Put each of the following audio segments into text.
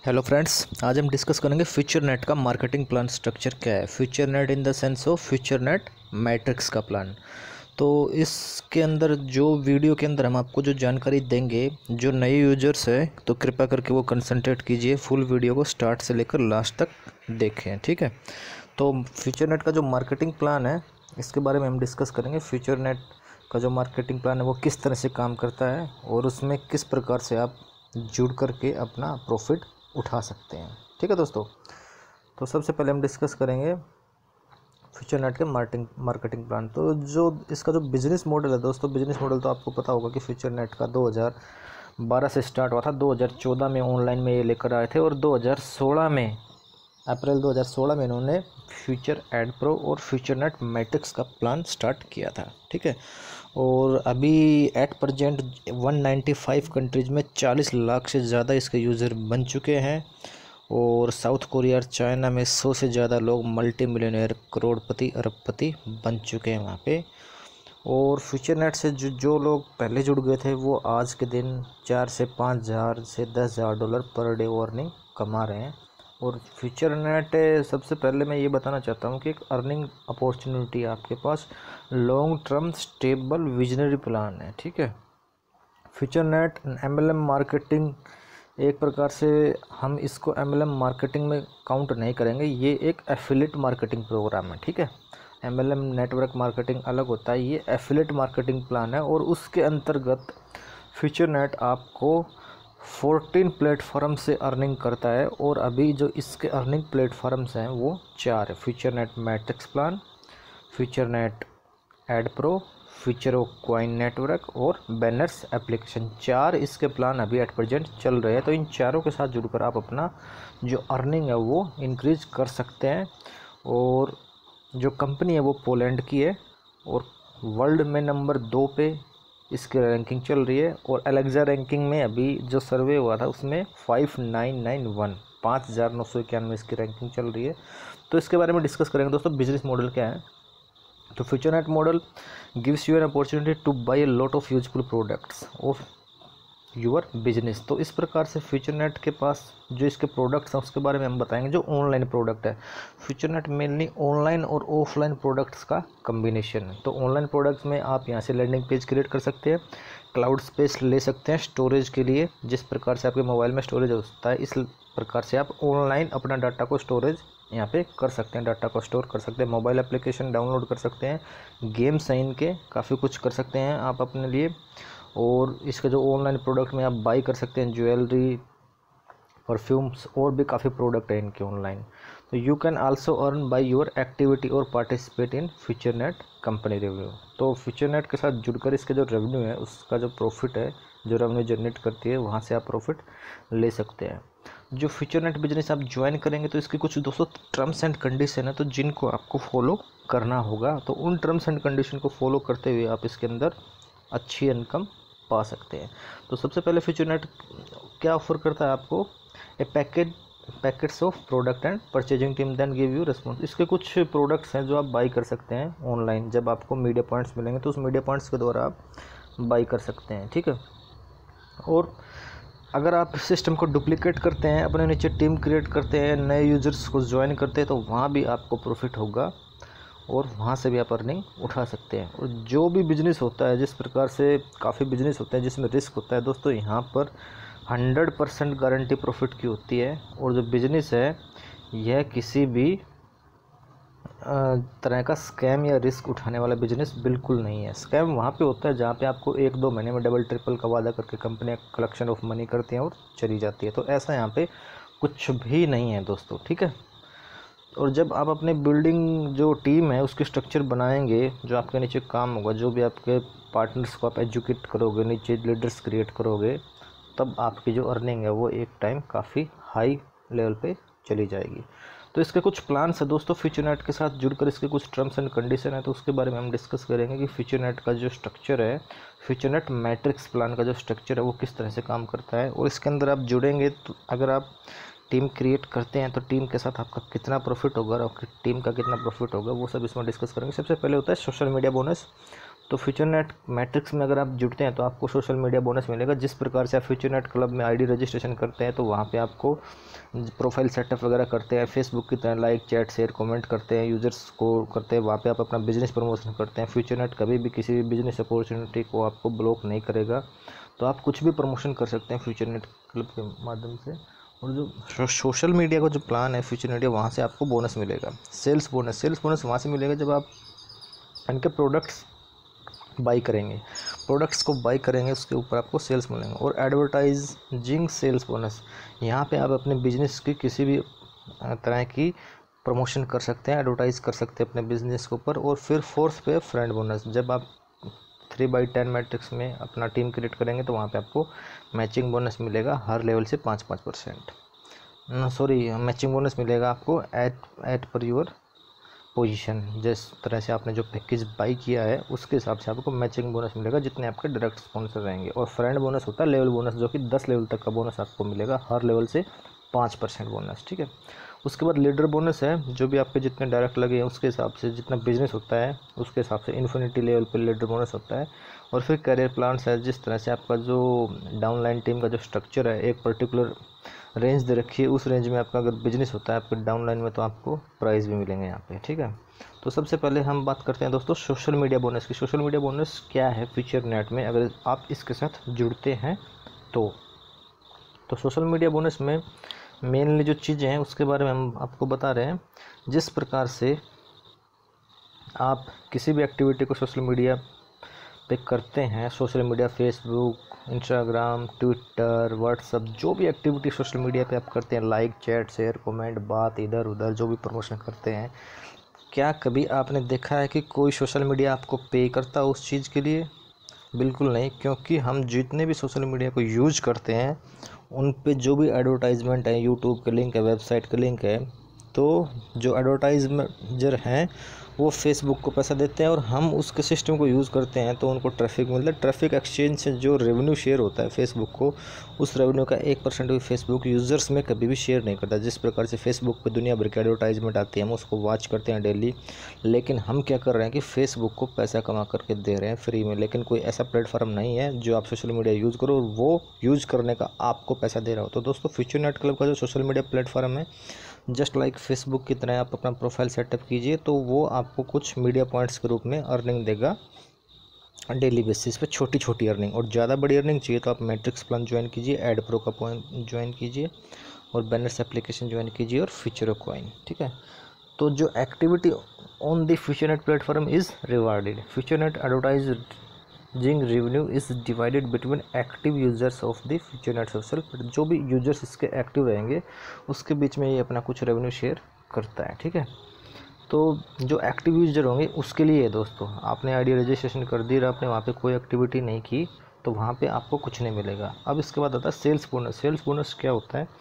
Hello friends, आज हम discuss करेंगे फ्यूचर नेट का मार्केटिंग प्लान स्ट्रक्चर क्या है। Future Net in the sense of Future Net Matrix का प्लान। तो इसके अंदर जो वीडियो के अंदर हम आपको जो जानकारी देंगे, जो नए यूजर्स है तो कृपया करके वो कंसंट्रेट कीजिए, फुल वीडियो को स्टार्ट से लेकर लास्ट तक देखें, ठीक है। तो फ्यूचर नेट का जो मार्केटिंग प्लान है इसके बारे में हम डिस्कस करेंगे। फ्यूचर नेट का जो मार्केटिंग प्लान है वो किस तरह से काम करता है और उसमें किस प्रकार से आप जुड़ करके अपना प्रॉफिट उठा सकते हैं, ठीक है दोस्तों। तो सबसे पहले हम डिस्कस करेंगे फ्यूचर नेट के मार्केटिंग प्लान। तो जो इसका जो बिज़नेस मॉडल है दोस्तों, बिज़नेस मॉडल तो आपको पता होगा कि फ्यूचर नेट का 2012 से स्टार्ट हुआ था। 2014 में ऑनलाइन में ये लेकर आए थे और 2016 में, अप्रैल 2016 में इन्होंने फ्यूचर एड प्रो और फ्यूचर नेट मैट्रिक्स का प्लान स्टार्ट किया था, ठीक है। और अभी एट प्रेजेंट 195 कंट्रीज़ में 40 लाख से ज़्यादा इसके यूज़र बन चुके हैं और साउथ कोरिया और चाइना में 100 से ज़्यादा लोग मल्टी मिलियनेयर, करोड़पति, अरबपति बन चुके हैं वहाँ पे। और फ्यूचर नेट से जो लोग पहले जुड़ गए थे वो आज के दिन 4 से 5 हज़ार से 10 हज़ार डॉलर पर डे अर्निंग कमा रहे हैं। और फ्यूचर नेट सबसे पहले मैं ये बताना चाहता हूँ कि एक अर्निंग अपॉर्चुनिटी आपके पास long term stable visionary plan है, ठीक है। फ्यूचर नेट एमएलएम मार्केटिंग, एक प्रकार से हम इसको एमएलएम मार्केटिंग में काउंट नहीं करेंगे, ये एक एफिलिएट मार्केटिंग प्रोग्राम है, ठीक है। एमएलएम नेटवर्क मार्केटिंग अलग होता है, ये एफिलिएट मार्केटिंग प्लान है। और उसके अंतर्गत फ्यूचर नेट आपको 14 प्लेटफॉर्म से अर्निंग करता है। और अभी जो इसके अर्निंग प्लेटफॉर्म्स हैं वो 4 है: Future Net Matrix plan, Future Net Ad Pro, Future Coin network और बैनर्स एप्लीकेशन। 4 इसके प्लान अभी एट प्रेजेंट चल रहे हैं। तो इन चारों के साथ जुड़कर आप अपना जो अर्निंग है वो इंक्रीज कर सकते हैं। और जो कंपनी है वो पोलैंड की है और वर्ल्ड में नंबर 2 पे इसकी रैंकिंग चल रही है। और एलेक्सा रैंकिंग में अभी जो सर्वे हुआ था उसमें 5991, 5991 इसकी रैंकिंग चल रही है। तो इसके बारे में डिस्कस करेंगे दोस्तों, बिजनेस मॉडल क्या है। तो Future Net model gives you an opportunity to buy a lot of useful products of your business. तो इस प्रकार से फ्यूचर नेट के पास जो इसके प्रोडक्ट्स हैं उसके बारे में हम बताएंगे। जो ऑनलाइन प्रोडक्ट है, फ्यूचर नेट मेनली ऑनलाइन और ऑफलाइन प्रोडक्ट्स का कम्बिनेशन है। तो ऑनलाइन प्रोडक्ट्स में आप यहाँ से लैंडिंग पेज क्रिएट कर सकते हैं, क्लाउड स्पेस ले सकते हैं स्टोरेज के लिए, जिस प्रकार से आपके मोबाइल में स्टोरेज होता है इस प्रकार से आप ऑनलाइन अपना डाटा को स्टोरेज यहाँ पे कर सकते हैं, डाटा को स्टोर कर सकते हैं। मोबाइल एप्लीकेशन डाउनलोड कर सकते हैं, गेम साइन के काफ़ी कुछ कर सकते हैं आप अपने लिए। और इसके जो ऑनलाइन प्रोडक्ट में आप बाई कर सकते हैं ज्वेलरी, परफ्यूम्स और भी काफ़ी प्रोडक्ट है इनके ऑनलाइन। तो you can also earn by your activity और participate in Future Net company revenue. तो फ्यूचर नेट के साथ जुड़कर इसके जो रेवेन्यू है उसका जो प्रॉफिट है, जो रेवेन्यू जनरेट करती है वहाँ से आप प्रॉफिट ले सकते हैं। जो फ्यूचर नेट बिजनेस आप ज्वाइन करेंगे तो इसकी कुछ दोस्तों टर्म्स एंड कंडीशन है तो जिनको आपको फॉलो करना होगा। तो उन टर्म्स एंड कंडीशन को फॉलो करते हुए आप इसके अंदर अच्छी इनकम पा सकते हैं। तो सबसे पहले फ्यूचर नेट क्या ऑफर करता है आपको, a packets of product and purchasing team then give you response. इसके कुछ प्रोडक्ट्स हैं जो आप बाई कर सकते हैं ऑनलाइन, जब आपको मीडिया पॉइंट्स मिलेंगे तो उस मीडिया पॉइंट्स के द्वारा आप बाई कर सकते हैं, ठीक है। और अगर आप सिस्टम को डुप्लीकेट करते हैं, अपने नीचे टीम क्रिएट करते हैं, नए यूजर्स को ज्वाइन करते हैं तो वहाँ भी आपको प्रॉफिट होगा और वहाँ से भी आप अर्निंग उठा सकते हैं। और जो भी बिजनेस होता है, जिस प्रकार से काफ़ी बिजनेस होते हैं जिसमें रिस्क होता है दोस्तों, यहाँ पर 100% गारंटी प्रॉफिट की होती है। और जो बिजनेस है यह किसी भी तरह का स्कैम या रिस्क उठाने वाला बिजनेस बिल्कुल नहीं है। स्कैम वहाँ पे होता है जहाँ पे आपको 1-2 महीने में डबल ट्रिपल का वादा करके कंपनियाँ कलेक्शन ऑफ मनी करती हैं और चली जाती है। तो ऐसा यहाँ पे कुछ भी नहीं है दोस्तों, ठीक है। और जब आप अपने बिल्डिंग जो टीम है उसके स्ट्रक्चर बनाएंगे, जो आपके नीचे काम होगा, जो भी आपके पार्टनर्स को आप एजुकेट करोगे, नीचे लीडर्स क्रिएट करोगे, तब आपकी जो अर्निंग है वो एक टाइम काफ़ी हाई लेवल पे चली जाएगी। तो इसके कुछ प्लान्स है दोस्तों, फ्यूचर नेट के साथ जुड़कर इसके कुछ टर्म्स एंड कंडीशन है तो उसके बारे में हम डिस्कस करेंगे कि फ्यूचर नेट का जो स्ट्रक्चर है, फ्यूचर नेट मैट्रिक्स प्लान का जो स्ट्रक्चर है वो किस तरह से काम करता है। और इसके अंदर आप जुड़ेंगे तो अगर आप टीम क्रिएट करते हैं तो टीम के साथ आपका कितना प्रॉफिट होगा और आपकी टीम का कितना प्रॉफिट होगा वो सब इसमें डिस्कस करेंगे। सबसे पहले होता है सोशल मीडिया बोनस। तो फ्यूचर नेट मैट्रिक्स में अगर आप जुड़ते हैं तो आपको सोशल मीडिया बोनस मिलेगा। जिस प्रकार से आप फ्यूचर नेट क्लब में आईडी रजिस्ट्रेशन करते हैं तो वहाँ पे आपको प्रोफाइल सेटअप वगैरह करते हैं, फेसबुक की तरह लाइक चैट शेयर कमेंट करते हैं, यूज़र्स को करते हैं, वहाँ पे आप अपना बिजनेस प्रमोशन करते हैं। फ्यूचर नेट कभी भी किसी भी बिजनेस अपॉर्चुनिटी को आपको ब्लॉक नहीं करेगा, तो आप कुछ भी प्रमोशन कर सकते हैं फ्यूचर नेट क्लब के माध्यम से। और जो सोशल मीडिया का जो प्लान है फ्यूचर नेट, वहाँ से आपको बोनस मिलेगा, सेल्स बोनस वहाँ से मिलेगा जब आप इनके प्रोडक्ट्स बाई करेंगे, उसके ऊपर आपको सेल्स मिलेंगे। और एडवर्टाइजिंग सेल्स बोनस, यहाँ पे आप अपने बिजनेस की किसी भी तरह की प्रमोशन कर सकते हैं, एडवर्टाइज कर सकते हैं अपने बिजनेस के ऊपर। और फिर फोर्थ पे फ्रेंड बोनस, जब आप 3/10 मैट्रिक्स में अपना टीम क्रिएट करेंगे तो वहाँ पे आपको मैचिंग बोनस मिलेगा हर लेवल से 5% मैचिंग बोनस मिलेगा आपको एट पर योर पोजीशन। जिस तरह से आपने जो पैकेज बाई किया है उसके हिसाब से आपको मैचिंग बोनस मिलेगा जितने आपके डायरेक्ट स्पॉन्सर रहेंगे। और फ्रेंड बोनस होता है लेवल बोनस, जो कि 10 लेवल तक का बोनस आपको मिलेगा, हर लेवल से 5% बोनस, ठीक है। उसके बाद लीडर बोनस है, जो भी आपके जितने डायरेक्ट लगे हैं उसके हिसाब से, जितना बिजनेस होता है उसके हिसाब से इन्फिनिटी लेवल पर लीडर बोनस होता है। और फिर करियर प्लान्स है, जिस तरह से आपका जो डाउनलाइन टीम का जो स्ट्रक्चर है, एक पर्टिकुलर रेंज दे रखी है, उस रेंज में आपका अगर बिजनेस होता है आपके डाउनलाइन में तो आपको प्राइज़ भी मिलेंगे यहाँ पे, ठीक है। तो सबसे पहले हम बात करते हैं दोस्तों सोशल मीडिया बोनस की। सोशल मीडिया बोनस क्या है फ्यूचर नेट में, अगर आप इसके साथ जुड़ते हैं तो सोशल मीडिया बोनस में मेनली जो चीज़ें हैं उसके बारे में हम आपको बता रहे हैं। जिस प्रकार से आप किसी भी एक्टिविटी को सोशल मीडिया पे करते हैं, social media Facebook, Instagram, Twitter, WhatsApp, जो भी एक्टिविटी सोशल मीडिया पे आप करते हैं, लाइक चैट शेयर कमेंट, बात इधर उधर जो भी प्रमोशन करते हैं, क्या कभी आपने देखा है कि कोई सोशल मीडिया आपको पे करता है उस चीज़ के लिए? बिल्कुल नहीं, क्योंकि हम जितने भी सोशल मीडिया को यूज करते हैं उन पे जो भी एडवर्टाइजमेंट है, यूट्यूब के लिंक है, वेबसाइट के लिंक है, तो जो एडवर्टाइजर हैं वो फेसबुक को पैसा देते हैं और हम उसके सिस्टम को यूज़ करते हैं तो उनको ट्रैफिक मिलता है। ट्रैफिक एक्सचेंज से जो रेवेन्यू शेयर होता है फेसबुक को, उस रेवेन्यू का 1% भी फेसबुक यूज़र्स में कभी भी शेयर नहीं करता। जिस प्रकार से फेसबुक पे दुनिया भर की एडवर्टाइजमेंट आती है, हम उसको वॉच करते हैं डेली, लेकिन हम क्या कर रहे हैं कि फेसबुक को पैसा कमा करके दे रहे हैं फ्री में। लेकिन कोई ऐसा प्लेटफॉर्म नहीं है जो आप सोशल मीडिया यूज़ करो और वो यूज़ करने का आपको पैसा दे रहा हो। तो दोस्तों फ्यूचर नेट क्लब का जो सोशल मीडिया प्लेटफॉर्म है, जस्ट लाइक फेसबुक की तरह आप अपना प्रोफाइल सेटअप कीजिए तो वो आपको कुछ मीडिया पॉइंट्स के रूप में अर्निंग देगा डेली बेसिस पे, छोटी छोटी अर्निंग। और ज़्यादा बड़ी अर्निंग चाहिए तो आप मैट्रिक्स प्लान ज्वाइन कीजिए, एड प्रो का पॉइंट ज्वाइन कीजिए और बैनर्स एप्लीकेशन ज्वाइन कीजिए और फ्यूचर कॉइन, ठीक है। तो जो activity on the Future Net platform is rewarded. Future Net advertising revenue is divided between active users of the Future Net social. जो भी यूजर्स इसके एक्टिव रहेंगे उसके बीच में ये अपना कुछ रेवेन्यू शेयर करता है, ठीक है। तो जो एक्टिव यूजर होंगे उसके लिए है दोस्तों, आपने आईडी रजिस्ट्रेशन कर दी और आपने वहाँ पे कोई एक्टिविटी नहीं की तो वहाँ पे आपको कुछ नहीं मिलेगा। अब इसके बाद आता है सेल्स बोनस। सेल्स बोनस क्या होता है?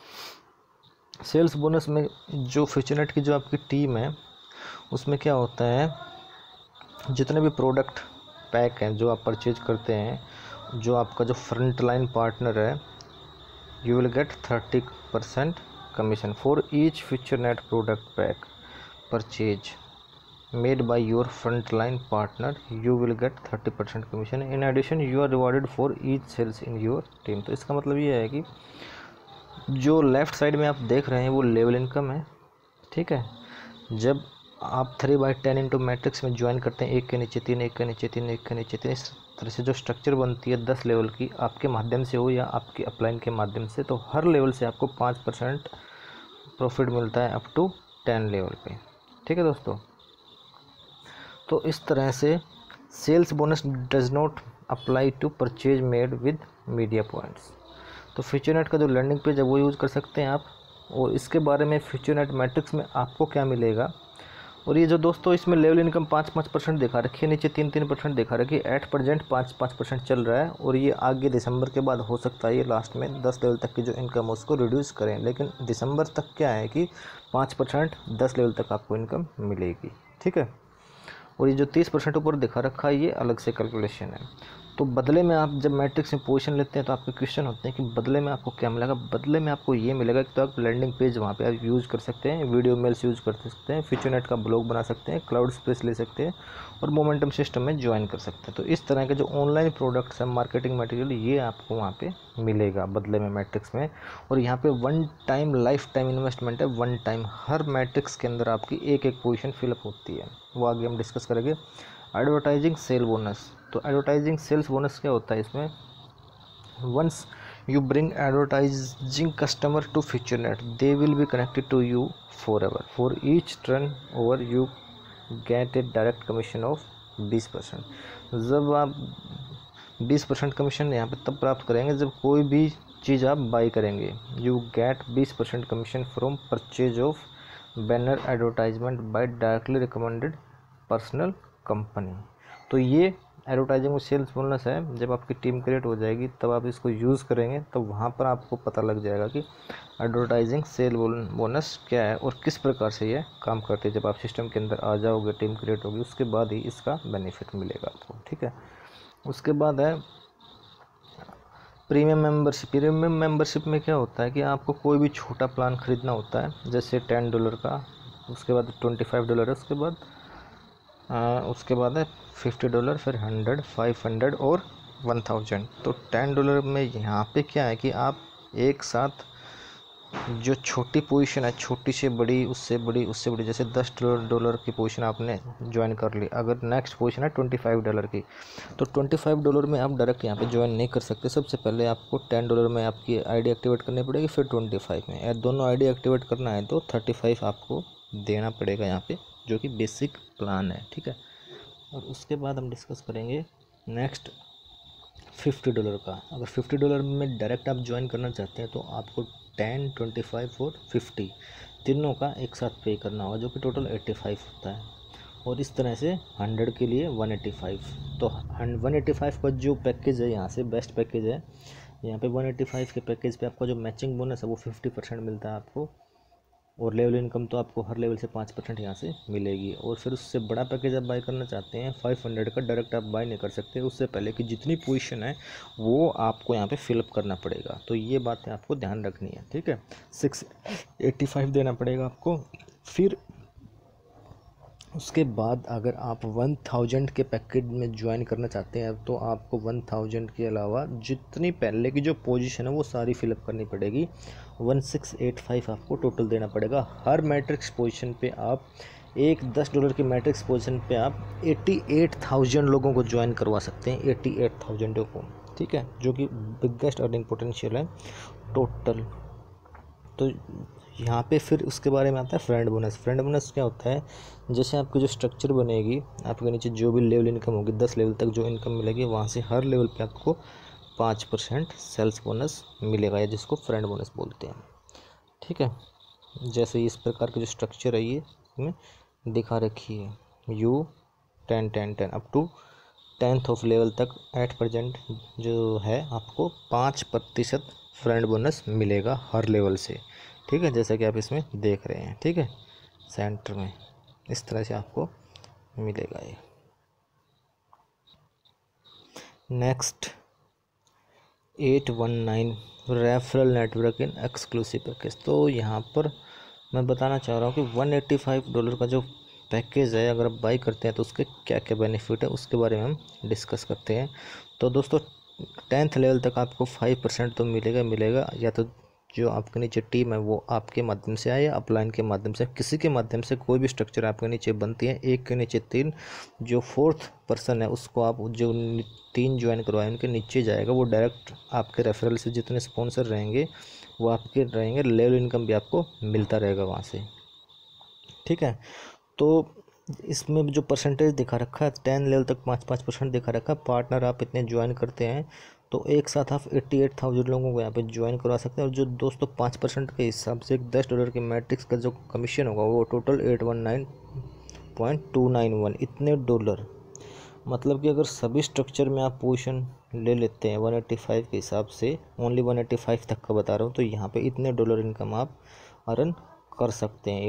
सेल्स बोनस में जो फ्यूचर नेट की जो आपकी टीम है उसमें क्या होता है, जितने भी प्रोडक्ट पैक हैं जो आप परचेज करते हैं, जो आपका जो फ्रंट लाइन पार्टनर है, you will get 30% commission for each Future Net product pack purchase made by your frontline partner, you will get 30% commission. In addition you are rewarded for each sales in your team। तो इसका मतलब ये है कि जो left side में आप देख रहे हैं वो लेवल इनकम है, ठीक है। जब आप 3/10 इंटू मैट्रिक्स में ज्वाइन करते हैं, एक के नीचे तीन, एक के नीचे तीन, एक के नीचे तीन, इस तरह से जो स्ट्रक्चर बनती है 10 लेवल की, आपके माध्यम से हो या आपके अपलाइन के माध्यम से, तो हर लेवल से आपको 5% प्रॉफिट मिलता है अप टू 10 लेवल पे, ठीक है दोस्तों। तो इस तरह से sales bonus does not apply to purchase made with media points. तो फ्यूचर नेट का जो लैंडिंग पेज है वो यूज़ कर सकते हैं आप। और इसके बारे में फ्यूचर नेट मैट्रिक्स में आपको क्या मिलेगा, और ये जो दोस्तों इसमें लेवल इनकम 5% दिखा रखी है, नीचे 3% दिखा रखी है, एट प्रेजेंट 5% चल रहा है। और ये आगे दिसंबर के बाद हो सकता है ये लास्ट में 10 लेवल तक की जो इनकम है उसको रिड्यूस करें, लेकिन दिसंबर तक क्या है कि 5% 10 लेवल तक आपको इनकम मिलेगी, ठीक है। और ये जो 30% ऊपर दिखा रखा है ये अलग से कैलकुलेशन है। तो बदले में आप जब मैट्रिक्स में पोजीशन लेते हैं तो आपके क्वेश्चन होते हैं कि बदले में आपको क्या मिलेगा। बदले में आपको ये मिलेगा कि तो आप लैंडिंग पेज वहाँ पे आप यूज़ कर सकते हैं, वीडियो मेल्स यूज़ कर सकते हैं, फीचरनेट का ब्लॉग बना सकते हैं, क्लाउड स्पेस ले सकते हैं और मोमेंटम सिस्टम में ज्वाइन कर सकते हैं। तो इस तरह के जो ऑनलाइन प्रोडक्ट्स हैं, मार्केटिंग मटेरियल, ये आपको वहाँ पे मिलेगा बदले में मैट्रिक्स में। और यहाँ पे one time life time investment है, वन टाइम हर मैट्रिक्स के अंदर आपकी एक एक पोजीशन फिलअप होती है, वो आगे हम डिस्कस करेंगे। एडवर्टाइजिंग सेल बोनस, तो एडवर्टाइजिंग सेल्स बोनस क्या होता है इसमें, once you bring advertising customer to FutureNet, they will be connected to you forever. For each turnover you get a direct commission of 20%। जब आप 20% कमीशन यहाँ पे तब प्राप्त करेंगे जब कोई भी चीज़ आप बाई करेंगे। You get 20% commission from purchase of banner advertisement by directly recommended personal company. तो ये एडवर्टाइजिंग में सेल्स बोनस है, जब आपकी टीम क्रिएट हो जाएगी तब आप इसको यूज़ करेंगे तो वहाँ पर आपको पता लग जाएगा कि एडवर्टाइजिंग सेल बोनस क्या है और किस प्रकार से ये काम करती है। जब आप सिस्टम के अंदर आ जाओगे, टीम क्रिएट होगी, उसके बाद ही इसका बेनिफिट मिलेगा आपको, ठीक है। उसके बाद है प्रीमियम मेंबरशिप। प्रीमियम मेंबरशिप में क्या होता है कि आपको कोई भी छोटा प्लान ख़रीदना होता है, जैसे $10 का, उसके बाद $25 है, उसके बाद है $50, फिर 100, 500 और 1000। तो $10 में यहाँ पे क्या है कि आप एक साथ जो छोटी पोजीशन है, छोटी से बड़ी, उससे बड़ी, उससे बड़ी, जैसे $10 की पोजीशन आपने ज्वाइन कर ली, अगर नेक्स्ट पोजीशन है $25 की, तो $25 में आप डायरेक्ट यहाँ पे ज्वाइन नहीं कर सकते। सबसे पहले आपको $10 में आपकी आईडी एक्टिवेट करनी पड़ेगी, फिर 25 में, या दोनों आईडी एक्टिवेट करना है तो 35 आपको देना पड़ेगा यहाँ पे, जो कि बेसिक प्लान है, ठीक है। और उसके बाद हम डिस्कस करेंगे नेक्स्ट $50 का। अगर $50 में डायरेक्ट आप ज्वाइन करना चाहते हैं तो आपको 10, 25 और 50 तीनों का एक साथ पे करना होगा, जो कि टोटल 85 होता है। और इस तरह से 100 के लिए 185। तो 185 का जो पैकेज है यहाँ से बेस्ट पैकेज है। यहाँ पे 185 के पैकेज पे आपका जो मैचिंग बोनस है वो 50% मिलता है आपको, और लेवल इनकम तो आपको हर लेवल से 5% यहाँ से मिलेगी। और फिर उससे बड़ा पैकेज आप बाई करना चाहते हैं 500 का, डायरेक्ट आप बाई नहीं कर सकते, उससे पहले कि जितनी पोजीशन है वो आपको यहाँ पे फिलअप करना पड़ेगा। तो ये बातें आपको ध्यान रखनी है, ठीक है। 685 देना पड़ेगा आपको। फिर उसके बाद अगर आप 1000 के पैकेज में ज्वाइन करना चाहते हैं तो आपको 1000 के अलावा जितनी पहले की जो पोजीशन है वो सारी फिलअप करनी पड़ेगी। 1685 आपको टोटल देना पड़ेगा। हर मैट्रिक्स पोजीशन पे आप एक $10 की मैट्रिक्स पोजीशन पे आप 88,000 लोगों को ज्वाइन करवा सकते हैं, 88,000 को, ठीक है, जो कि बिगेस्ट अर्निंग पोटेंशियल है टोटल। तो यहाँ पे फिर उसके बारे में आता है फ्रेंड बोनस। फ्रेंड बोनस क्या होता है, जैसे आपकी जो स्ट्रक्चर बनेगी, आपके नीचे जो भी लेवल इनकम होगी, 10 लेवल तक जो इनकम मिलेगी, वहाँ से हर लेवल पे आपको 5% सेल्स बोनस मिलेगा, या जिसको फ्रेंड बोनस बोलते हैं, ठीक है। जैसे इस प्रकार की जो स्ट्रक्चर है ये इसमें दिखा रखी है, U10 10 10 up to 10th of level तक एट प्रेजेंट जो है आपको 5% फ्रेंड बोनस मिलेगा हर लेवल से, ठीक है, जैसा कि आप इसमें देख रहे हैं, ठीक है, सेंटर में इस तरह से आपको मिलेगा ये। Next 819 referral network in exclusive package. तो यहाँ पर मैं बताना चाह रहा हूँ कि $185 का जो पैकेज है, अगर आप बाई करते हैं तो उसके क्या क्या बेनिफिट है उसके बारे में हम डिस्कस करते हैं। तो दोस्तों 10th लेवल तक आपको 5% तो मिलेगा, या तो जो आपके नीचे टीम है वो आपके माध्यम से आए या अपलाइन के माध्यम से, किसी के माध्यम से कोई भी स्ट्रक्चर आपके नीचे बनती है, एक के नीचे 3, जो 4th पर्सन है उसको आप जो 3 ज्वाइन करवाए उनके नीचे जाएगा, वो डायरेक्ट आपके रेफरल से जितने स्पॉन्सर रहेंगे वो आपके रहेंगे, लेवल इनकम भी आपको मिलता रहेगा वहाँ से, ठीक है। तो इसमें जो परसेंटेज दिखा रखा है 10 लेवल तक 5% दिखा रखा है। पार्टनर आप इतने ज्वाइन करते हैं तो एक साथ आप 88,000 लोगों को यहाँ पे ज्वाइन करवा सकते हैं। और जो दोस्तों 5% के हिसाब से $10 के मैट्रिक्स का जो कमीशन होगा वो टोटल 819.291 इतने डॉलर, मतलब कि अगर सभी स्ट्रक्चर में आप पोजीशन ले लेते हैं 185 के हिसाब से, ओनली 185 तक का बता रहा हूँ, तो यहाँ पे इतने डॉलर इनकम आप अर्न कर सकते हैं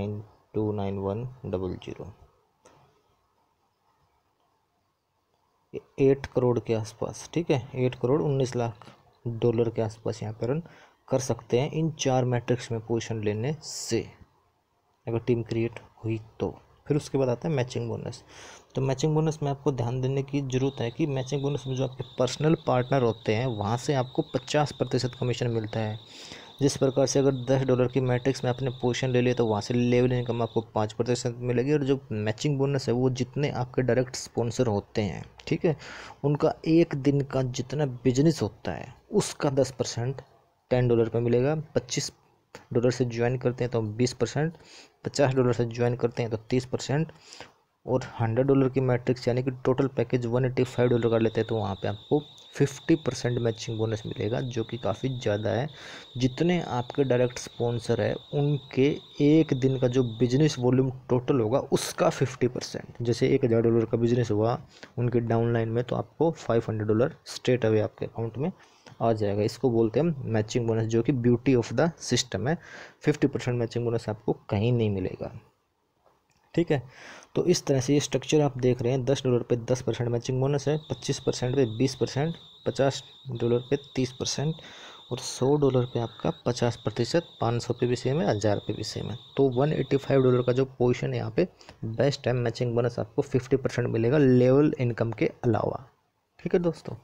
819.29100। 8 करोड़ के आसपास, ठीक है, 8 करोड़ 19 लाख डॉलर के आसपास यहाँ पर रन कर सकते हैं इन 4 मैट्रिक्स में पोजीशन लेने से, अगर टीम क्रिएट हुई तो। फिर उसके बाद आता है मैचिंग बोनस। तो मैचिंग बोनस में आपको ध्यान देने की ज़रूरत है कि मैचिंग बोनस में जो आपके पर्सनल पार्टनर होते हैं वहाँ से आपको 50% कमीशन मिलता है। जिस प्रकार से अगर $10 की मैट्रिक्स में आपने पोजीशन ले लिया तो वहाँ से लेवल इनकम आपको 5% मिलेगी। और जो मैचिंग बोनस है वो जितने आपके डायरेक्ट स्पॉन्सर होते हैं, ठीक है, उनका एक दिन का जितना बिजनेस होता है उसका 10% $10 पे मिलेगा। $25 से ज्वाइन करते हैं तो 20%, $50 से ज्वाइन करते हैं तो 30%, और $100 की मैट्रिक्स यानी कि टोटल पैकेज $185 का लेते हैं तो वहाँ पे आपको 50% मैचिंग बोनस मिलेगा, जो कि काफ़ी ज़्यादा है। जितने आपके डायरेक्ट स्पॉन्सर है उनके एक दिन का जो बिजनेस वॉल्यूम टोटल होगा उसका 50%। जैसे $1000 का बिजनेस हुआ उनके डाउनलाइन में तो आपको $500 स्ट्रेट अवे आपके अकाउंट में आ जाएगा। इसको बोलते हैं मैचिंग बोनस, जो कि ब्यूटी ऑफ द सिस्टम है। 50% मैचिंग बोनस आपको कहीं नहीं मिलेगा, ठीक है। तो इस तरह से ये स्ट्रक्चर आप देख रहे हैं। $10 पे 10% मैचिंग बोनस है, 25% पे 20%, $50 पे 30%, और $100 पे आपका 50%, 500 पे भी सेम है, 1000 पे भी सेम है। तो $185 का जो पोजीशन है यहाँ पे बेस्ट है। मैचिंग बोनस आपको 50% मिलेगा लेवल इनकम के अलावा, ठीक है दोस्तों।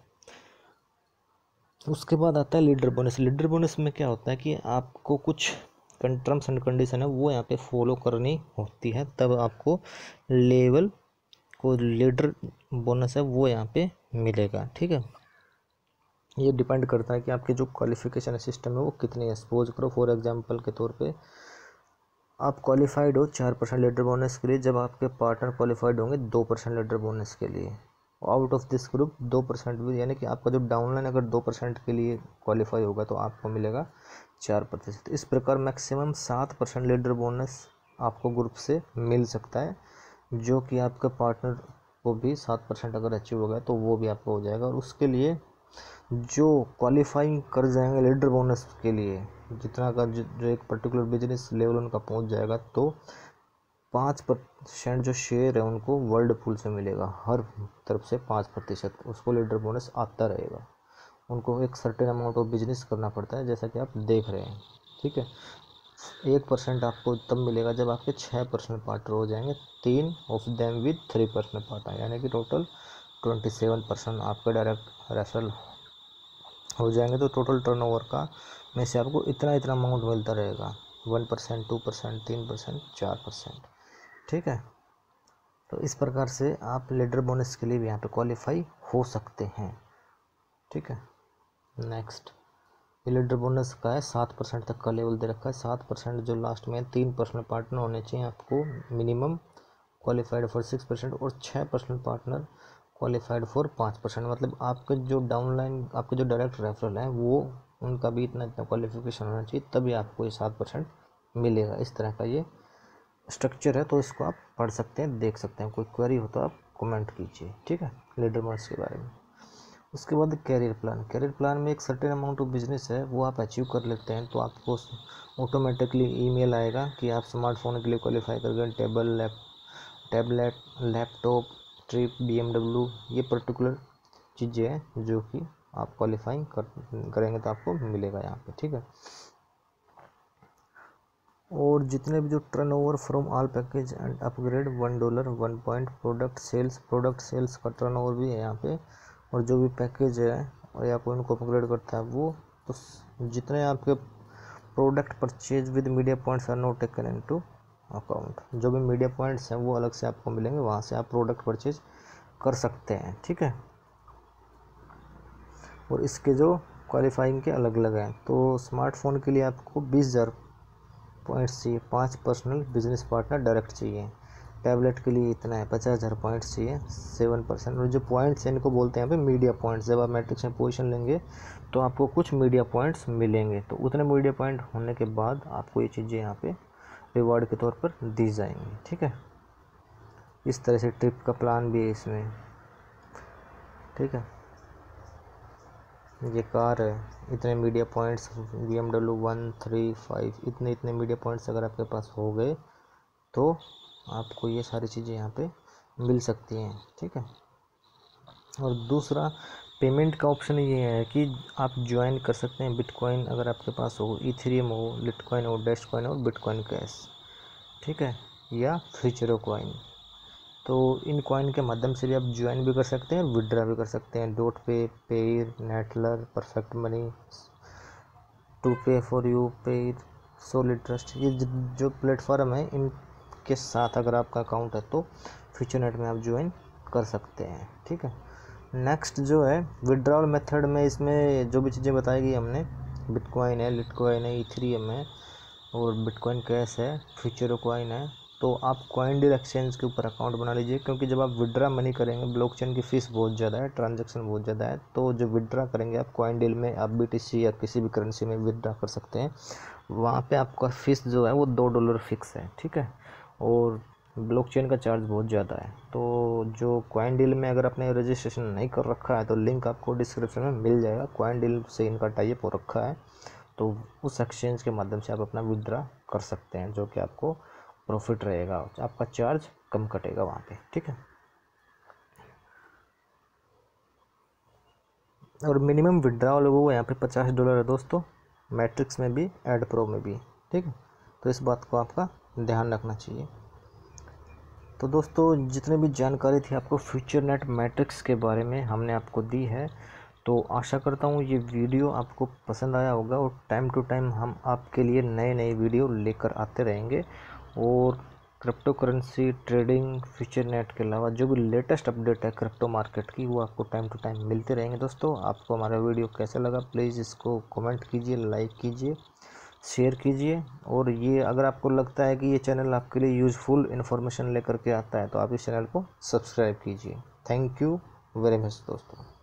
उसके बाद आता है लीडर बोनस। लीडर बोनस में क्या होता है कि आपको कुछ टर्म्स एंड कंडीशन है वो यहाँ पे फॉलो करनी होती है, तब आपको लेवल को लीडर बोनस है वो यहाँ पे मिलेगा, ठीक है। ये डिपेंड करता है कि आपकी जो क्वालिफिकेशन सिस्टम है वो कितनी है। सपोज करो फॉर एग्जांपल के तौर पे आप क्वालिफाइड हो 4% लीडर बोनस के लिए, जब आपके पार्टनर क्वालिफाइड होंगे 2% लीडर बोनस के लिए। आउट ऑफ दिस ग्रुप 2% भी, यानी कि आपका जो डाउनलाइन अगर 2% के लिए क्वालिफाई होगा तो आपको मिलेगा 4%। इस प्रकार मैक्सिमम 7% लीडर बोनस आपको ग्रुप से मिल सकता है, जो कि आपके पार्टनर को भी 7% अगर अचीव होगा तो वो भी आपको हो जाएगा। और उसके लिए जो क्वालिफाइंग कर जाएंगे लीडर बोनस के लिए, जितना का जो एक पर्टिकुलर बिजनेस लेवल उनका पहुंच जाएगा, तो 5% जो शेयर है उनको वर्ल्ड पूल से मिलेगा। हर तरफ से 5% उसको लीडर बोनस आता रहेगा। उनको एक सर्टेन अमाउंट ऑफ बिजनेस करना पड़ता है, जैसा कि आप देख रहे हैं, ठीक है। 1% आपको तब मिलेगा जब आपके 6% पार्टनर हो जाएंगे, 3 ऑफ देम विद 3% पार्टनर, यानी कि टोटल 27% आपके डायरेक्ट रेफरल हो जाएंगे। तो टोटल टर्नओवर का में से आपको इतना इतना अमाउंट मिलता रहेगा, 1%, 2%, 3%, 4%, ठीक है। तो इस प्रकार से आप लीडर बोनस के लिए भी यहाँ पे क्वालिफाई हो सकते हैं, ठीक है। नेक्स्ट, ये लीडर बोनस का है 7% तक का लेवल दे रखा है। 7% जो लास्ट में 3% पार्टनर होने चाहिए आपको मिनिमम क्वालिफाइड फॉर 6%, और 6% पार्टनर क्वालिफाइड फॉर 5%। मतलब आपके जो डाउनलाइन आपके जो डायरेक्ट रेफरल हैं वो उनका भी इतना इतना क्वालिफिकेशन होना चाहिए, तभी आपको ये 7% मिलेगा। इस तरह का ये स्ट्रक्चर है, तो इसको आप पढ़ सकते हैं, देख सकते हैं। कोई क्वेरी हो तो आप कमेंट कीजिए, ठीक है, लीडर बोनस के बारे में। उसके बाद कैरियर प्लान। कैरियर प्लान में एक सर्टेन अमाउंट ऑफ बिजनेस है वो आप अचीव कर लेते हैं तो आपको ऑटोमेटिकली ईमेल आएगा कि आप स्मार्टफोन के लिए क्वालिफाई कर गए। टैबलेट, लैपटॉप, ट्रिप, BMW, ये पर्टिकुलर चीज़ें हैं जो कि आप क्वालिफाइंग करेंगे तो आपको मिलेगा यहाँ पे, ठीक है। और जितने भी जो turnover from all package and upgrade $1, 1 point product sales का टर्नओवर भी है यहाँ पे। और जो भी पैकेज है और या कोई उनको अपग्रेड करता है वो, तो जितने आपके product purchase with media points are not taken into account, जो भी मीडिया पॉइंट्स हैं वो अलग से आपको मिलेंगे, वहाँ से आप प्रोडक्ट परचेज कर सकते हैं, ठीक है। और इसके जो क्वालिफाइंग के अलग अलग हैं, तो स्मार्टफोन के लिए आपको 20,000 पॉइंट्स चाहिए, 5 पर्सनल बिजनेस पार्टनर डायरेक्ट चाहिए। टैबलेट के लिए इतना है, 50,000 पॉइंट्स चाहिए, 7%। और जो पॉइंट्स हैं इनको बोलते हैं यहाँ पे मीडिया पॉइंट्स। जब आप मैट्रिक्स में पोजीशन लेंगे तो आपको कुछ मीडिया पॉइंट्स मिलेंगे, तो उतने मीडिया पॉइंट होने के बाद आपको ये चीज़ें यहाँ पे रिवॉर्ड के तौर पर दी जाएंगी, ठीक है। इस तरह से ट्रिप का प्लान भी है इसमें, ठीक है। ये कार है, इतने मीडिया पॉइंट्स, BMW 1, 3, 5, इतने इतने मीडिया पॉइंट्स अगर आपके पास हो गए तो आपको ये सारी चीज़ें यहाँ पे मिल सकती हैं, ठीक है। और दूसरा पेमेंट का ऑप्शन ये है कि आप ज्वाइन कर सकते हैं बिटकॉइन, अगर आपके पास हो, इथेरियम हो, लिटकॉइन हो, डैशकॉइन हो, बिटकॉइन कैश, ठीक है, या फ्यूचरो कॉइन। तो इन कॉइन के माध्यम से भी आप ज्वाइन भी कर सकते हैं और विड्रा भी कर सकते हैं। Dot pay, Payeer, Neteller, Perfect Money, two pay for you, Payeer, Solid Trust, ये जो प्लेटफॉर्म है इनके साथ अगर आपका अकाउंट है तो फ्यूचरनेट में आप ज्वाइन कर सकते हैं, ठीक है। नेक्स्ट जो है विड्रॉल मेथड में, इसमें जो भी चीज़ें बताई गई हमने, बिटकॉइन है, लिटकॉइन है, इथेरियम है और बिटकॉइन कैश है, फ्यूचरो कॉइन है। तो आप कॉइनडील एक्सचेंज के ऊपर अकाउंट बना लीजिए, क्योंकि जब आप विड्रा मनी करेंगे ब्लॉकचेन की फ़ीस बहुत ज़्यादा है, ट्रांजैक्शन बहुत ज़्यादा है। तो जो विड्रा करेंगे आप कॉइनडील में, आप BTC या किसी भी करेंसी में विड्रा कर सकते हैं। वहाँ पे आपका फ़ीस जो है वो $2 फिक्स है, ठीक है, और ब्लॉकचेन का चार्ज बहुत ज़्यादा है। तो जो कॉइनडील में अगर आपने रजिस्ट्रेशन नहीं कर रखा है तो लिंक आपको डिस्क्रिप्शन में मिल जाएगा, कॉइनडील से इनका टाई अप हो रखा है। तो उस एक्सचेंज के माध्यम से आप अपना विड्रा कर सकते हैं, जो कि आपको प्रॉफिट रहेगा, आपका चार्ज कम कटेगा वहाँ पे, ठीक है। और मिनिमम विड्रॉल वो यहाँ पे $50 है दोस्तों, मैट्रिक्स में भी, एड प्रो में भी, ठीक है। तो इस बात को आपका ध्यान रखना चाहिए। तो दोस्तों जितने भी जानकारी थी आपको फ्यूचरनेट मैट्रिक्स के बारे में हमने आपको दी है। तो आशा करता हूँ ये वीडियो आपको पसंद आया होगा, और टाइम टू टाइम हम आपके लिए नए नए वीडियो लेकर आते रहेंगे। और क्रिप्टो करेंसी ट्रेडिंग, फ्यूचरनेट के अलावा जो भी लेटेस्ट अपडेट है क्रिप्टो मार्केट की, वो आपको टाइम टू टाइम मिलते रहेंगे। दोस्तों आपको हमारा वीडियो कैसा लगा प्लीज़ इसको कमेंट कीजिए, लाइक कीजिए, शेयर कीजिए। और ये अगर आपको लगता है कि ये चैनल आपके लिए यूज़फुल इन्फॉर्मेशन लेकर के आता है तो आप इस चैनल को सब्सक्राइब कीजिए। थैंक यू वेरी मच दोस्तों।